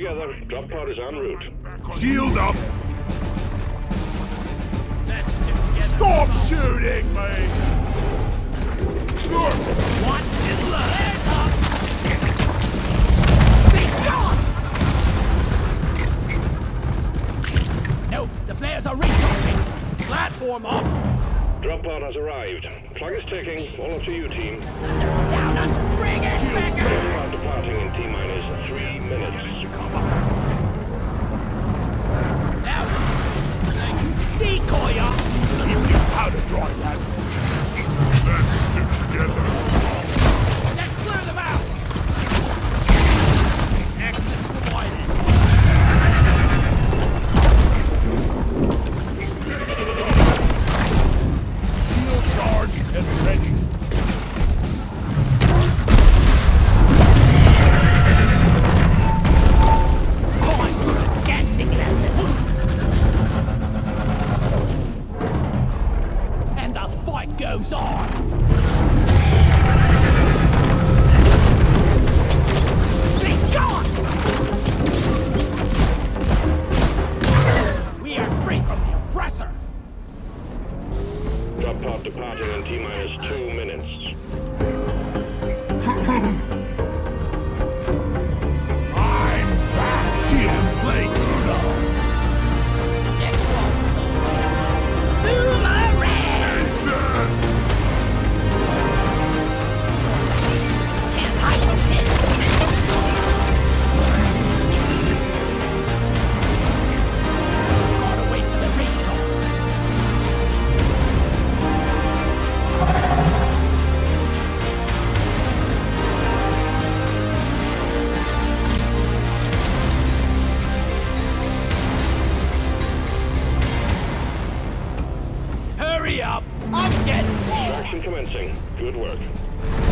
together. Drop pod is en route. Shield up! Let's get together. Stop shooting me! What's in the head up? Be gone! No, the flares are recharging. Platform up. Drop pod has arrived. Clock is ticking. All up to you, team. Down under. Bring it back. Drop pod departing in T-minus 3 minutes. Now, decoy up. Keep your powder dry, lads. Let's stick together. Let's clear them out. Access provided. Shield charged and ready. Fine. Dancing lesson. And the fight goes on. Be gone! We are free from the oppressor. Drop pod departing in T-minus 2 minutes. I'm back! Shield blade through. Next one. Boomerang! Can't hide from this. Gotta wait for the recharge. Hurry up! I'm getting Extraction commencing. Good work.